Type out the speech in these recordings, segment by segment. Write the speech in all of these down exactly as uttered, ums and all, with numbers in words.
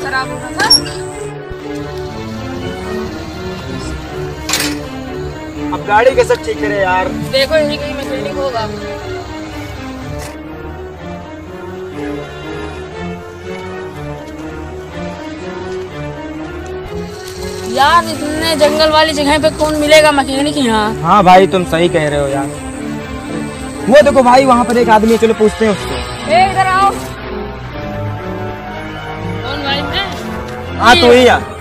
खराब हो रहा था। अब गाड़ी कैसे ठीक करे यार? देखो यही कहीं मैकेनिक होगा। यार इतने जंगल वाली जगह पे कौन मिलेगा मैकेनिक यहाँ? हाँ भाई तुम सही कह रहे हो यार। वो देखो भाई वहाँ पर एक आदमी है, चलो पूछते हैं उससे। ए इधर आओ। कौन भाई? मैं। हाँ तो ही यार।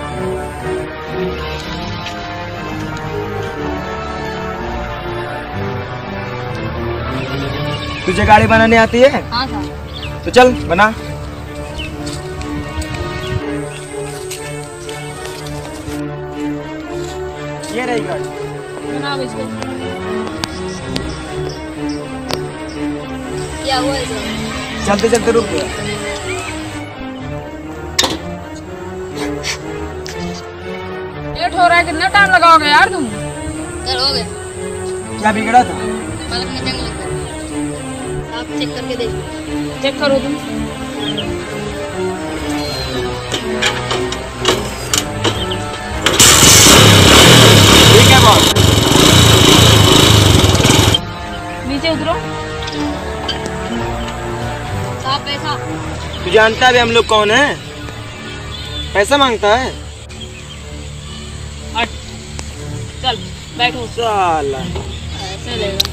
तुझे गाड़ी बनाने आती है? हाँ सर। तो चल बना। ये रही गाड़ी। बना इसको। क्या हुआ इसको? चलते चलते रुक गया। लेट हो रहा है, कितना टाइम लगाओगे यार तुम? चल हो गया। क्या बिगड़ा था? पलक में जंग लग गया। आप चेक करके देखो। चेक करो तुम। ठीक है बॉस। नीचे उतरो। साहब पैसा। तू जानता है हम लोग कौन है? पैसा मांगता है। हट। चल बैठो। साला ऐसे लेगा।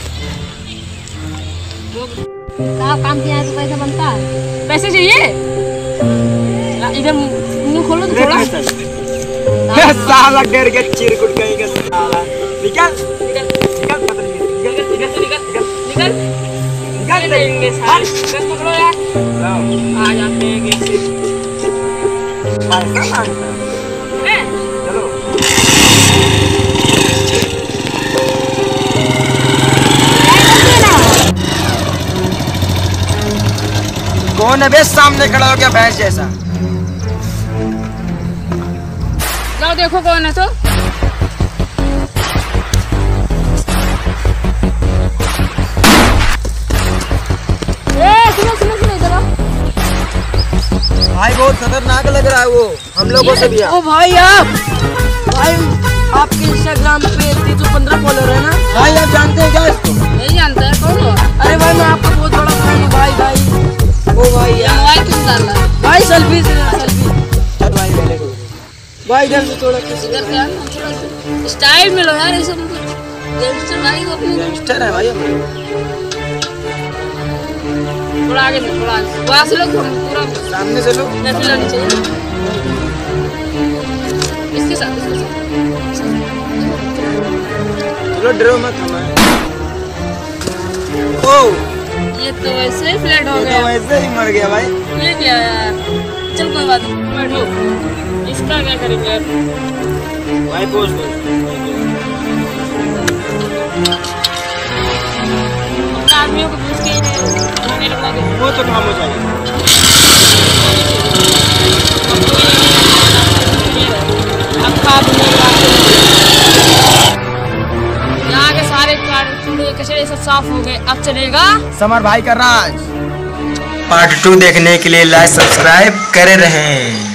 साहब काम किया है तो पैसा बनता है। पैसे चाहिए? इधर मुंह खोलो तो थोड़ा। साला डर के चिरकुट कहीं का साला। निकल निकल निकल पता नहीं निकल निकल निकल निकल निकल निकल देंगे सारे। बस पकड़ो यार। आ जाते हैं कैसे? पैसा मांगता है। चलो कौन है बे सामने खड़ा हो गया भैंस जैसा? जाओ देखो कौन है तो। ए सुनो सुनो सुनो इधर आओ। भाई बहुत खतरनाक लग रहा है वो हम लोगों से भी। ओ भाई आप भाई आपके इंस्टाग्राम पे तीन सौ पंद्रह फॉलोअर है ना? भाई आप जानते हैं क्या इसको? नहीं जानता है कौन हो? अरे भाई मैं आपका बहुत बड़ा फैन हूँ भाई भाई। ओ भाई ये यार मोबाइल क्यों डाल रहा है? भाई सेल्फी से सेल्फी। चल भाई पहले को भाई इधर से थोड़ा किसी इधर क्या है? थोड़ा स्टाइल में लो यार ऐसे। गैंगस्टर भाई वो अपनी। गैंगस्टर है भाई हम। थोड़ा आगे से थोड़ा आगे। वहाँ से लोग पूरा सामने से लो। सेल्फी लेनी चाहिए। इसके साथ इसके साथ। चलो डरो मत हमें। ओ ये तो वैसे ही फ्लैट हो ये गया। तो वैसे ही मर गया भाई। ये क्या यार? चल कोई बात नहीं बैठो। इसका क्या करेंगे? भाई पोस्ट दो। आदमियों को पूछ के खाने लगा दो। वो तो काम हो जाएगा। अब खा भी नहीं रहा। यहाँ के सारे कूड़े कचरे सब साफ हो गए। अब चलेगा समर भाई का राज। पार्ट टू देखने के लिए लाइक सब्सक्राइब करे रहें।